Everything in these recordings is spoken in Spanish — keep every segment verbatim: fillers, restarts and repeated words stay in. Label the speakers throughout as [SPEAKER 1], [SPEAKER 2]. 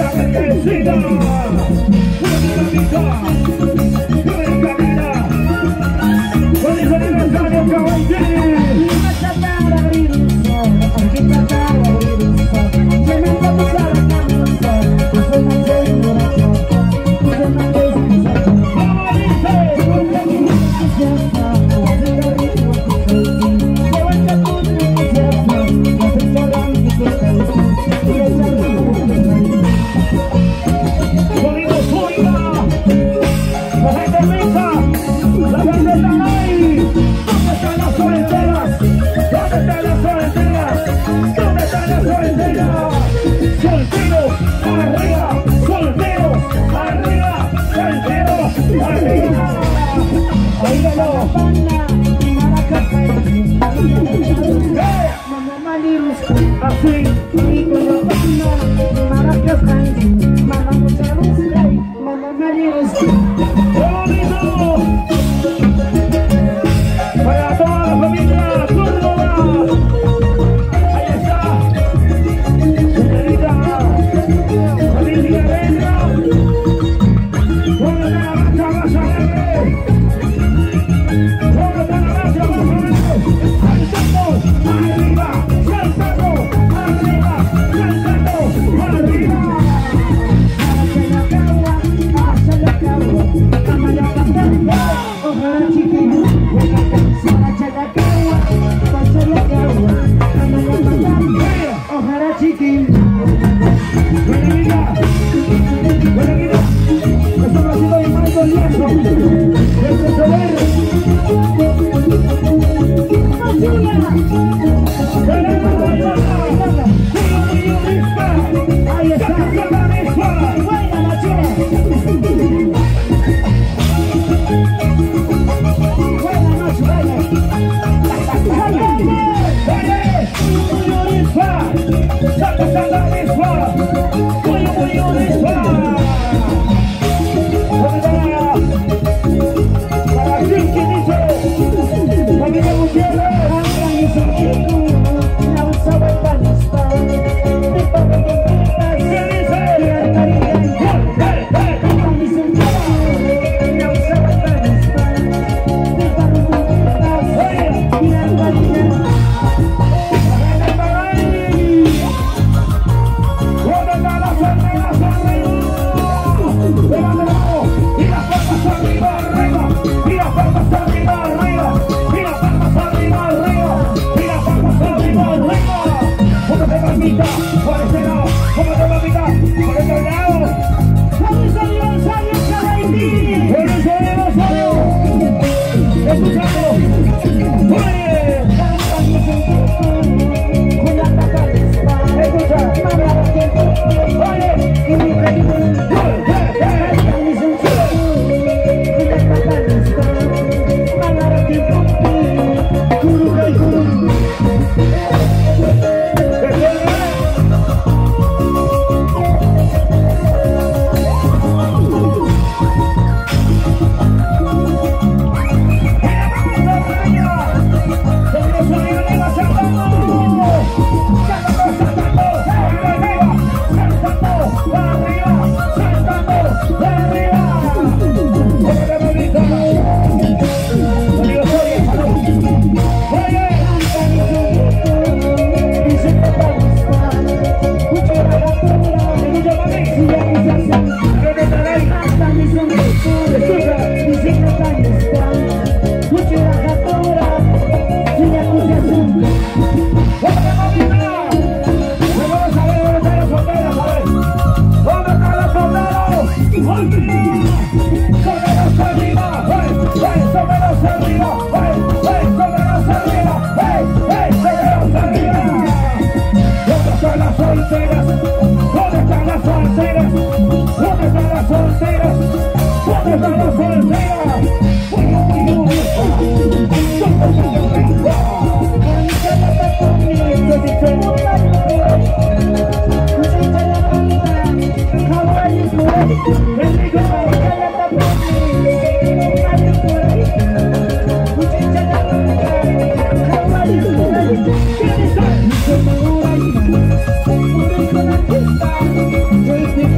[SPEAKER 1] We'll be right back.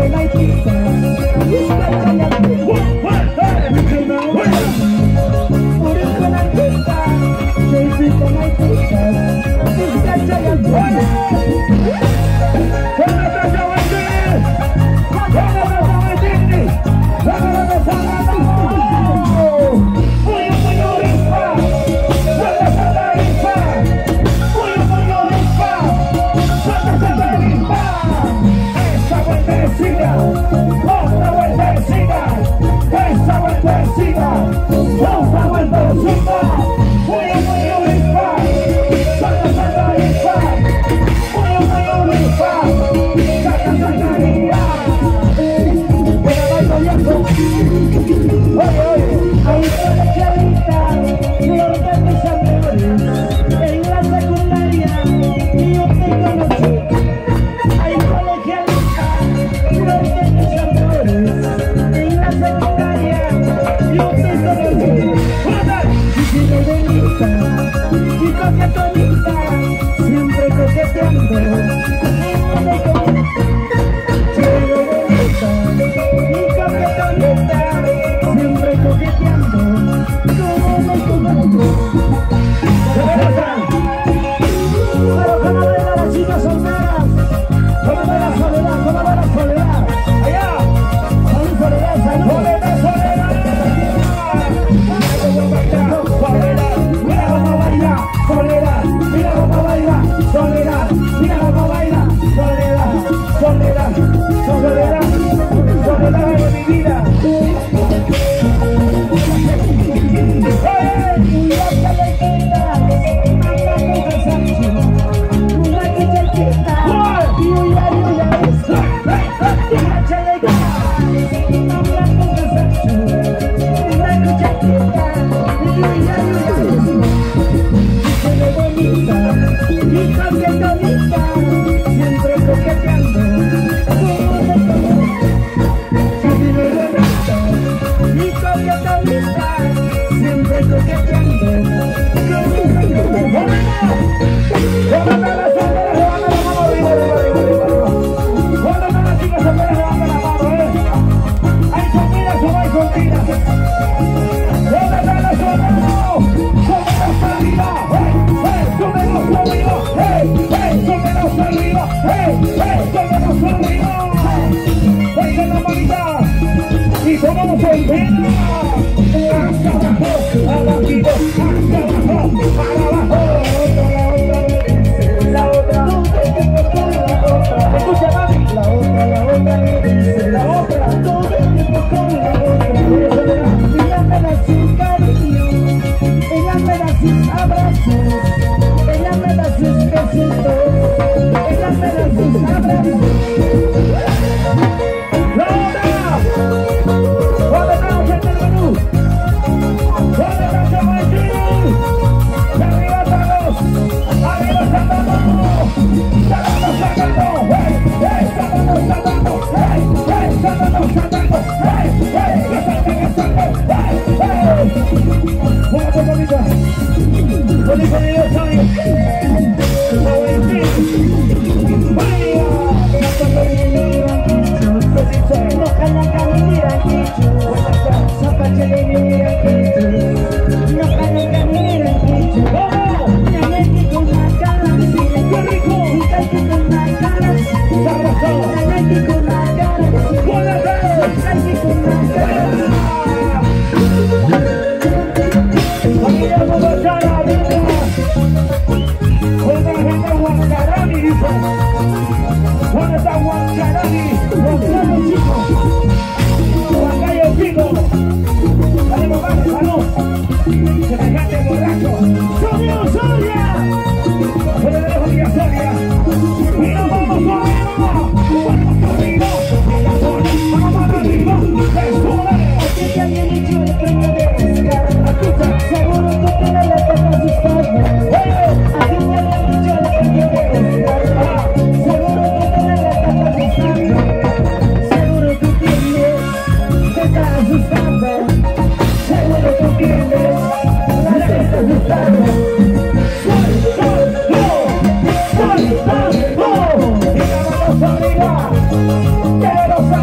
[SPEAKER 1] Quiero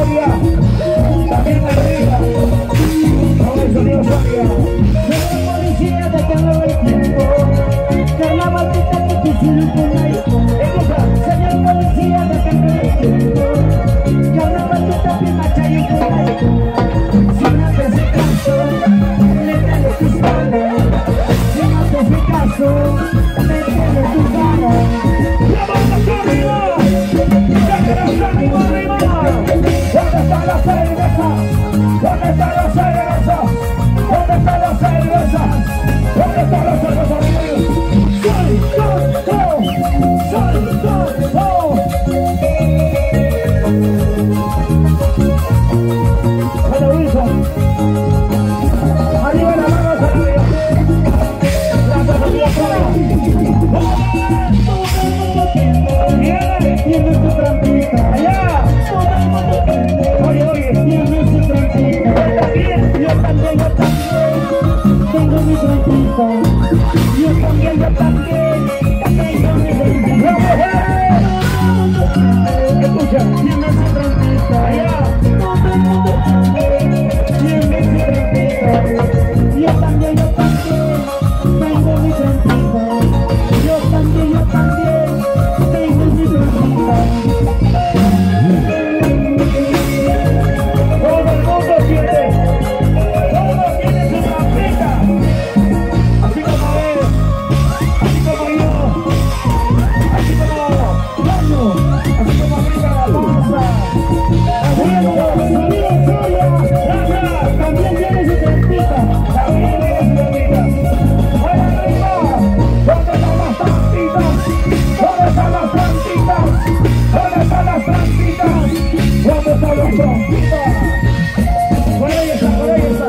[SPEAKER 1] Soria. También arriba. Con el sonido Soria.
[SPEAKER 2] Soy policía de todo el tiempo. Carnaval que está difícil con la hijo. Señor policía de todo el tiempo. Carnaval que está bien machayo con la hijo. Si no te hace caso, métele tus manos. Si no te hace caso, métele tus manos.
[SPEAKER 1] ¡La banda está arriba! ¡Ya arriba, arriba! ¿Dónde está la cerveza? ¿Dónde está la cerveza? ¿Dónde está la cerveza? ¿Dónde está la cerveza? ¡Soy, soy, soy! ¡Soy, soy, soy! Bueno, Wilson. Arriba la mano, arriba. Gracias a Dios,
[SPEAKER 2] Tiene su trampita.
[SPEAKER 1] allá. Oye, oye.
[SPEAKER 2] Tiene su trampita. Yo también, yo también. Tengo mi trampita. Yo también, yo también. Tengo mi trampita.
[SPEAKER 1] ¡La mujer!
[SPEAKER 2] Escucha, tiene su trampita.
[SPEAKER 1] Allá.
[SPEAKER 2] Tiene su trampita. Yo también, yo también. Tengo mi trampita. Yo también, yo también. Tengo mi trampita.
[SPEAKER 1] Todo el mundo tiene, todo tiene su trampita, así como él, así como yo, así como Lalo, así como Brinca la Panza,
[SPEAKER 2] Bueno, sonido Soria.
[SPEAKER 1] Gracias,
[SPEAKER 2] También tiene su trampita.
[SPEAKER 1] también tiene su trampita. ¡Allá arriba! ¿Dónde están las trampitas? ¿Dónde están las trampitas? ¿Dónde están las trampitas? ¿Dónde están las trampitas? Por ahí está, por ahí está.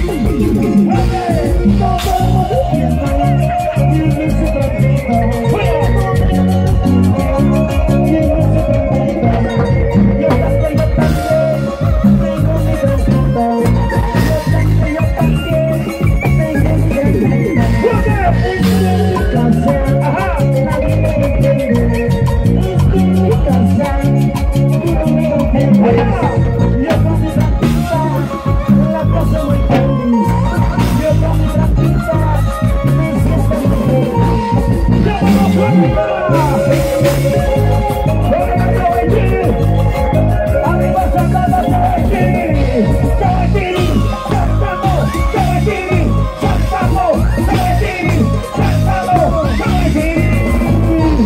[SPEAKER 2] Tiene su trampita.
[SPEAKER 1] ¡Fuera!
[SPEAKER 2] Tiene su trampita. Yo también, yo también. Tengo mi trampita. Yo también, yo también. Tengo mi trampita. Es que en mi casa,
[SPEAKER 1] Ajá.
[SPEAKER 2] nadie me entiende. Es que en mi casa, no me entiende. Yo con mi trampita, la paso muy feliz. Yo con mi trampita, me siento muy feliz.
[SPEAKER 1] ¡Vámonos arriba! ¡Venga, Caballín! ¡Arriba Santana, Caballín! ¡Caballín! ¡Saltamos! ¡Caballín! ¡Saltamos! ¡Caballín! ¡Saltamos! ¡Caballín!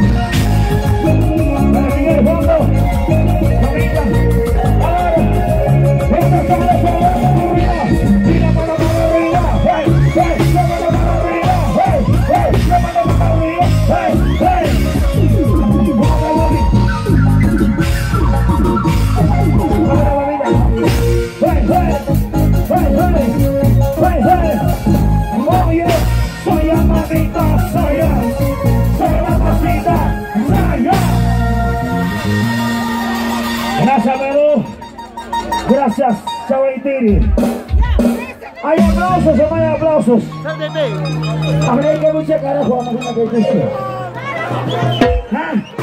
[SPEAKER 1] Para seguir el fondo, ahorita, ahora, esta sala se va arriba, y la mano para arriba, hey, hey, la mano para arriba, hey, hey, la mano para arriba, hey, hey. Ahora, Bobby. Ahora, Bobby. Hey, hey, hey, hey, hey, hey. Oye, soy amadita, soy yo, soy la pasita, soy yo. Gracias, Perú. Gracias, Chabaitiri. ¿Hay aplausos o no hay aplausos? Habrá que mucha carajo, vamos a una que dice. ¿Ah?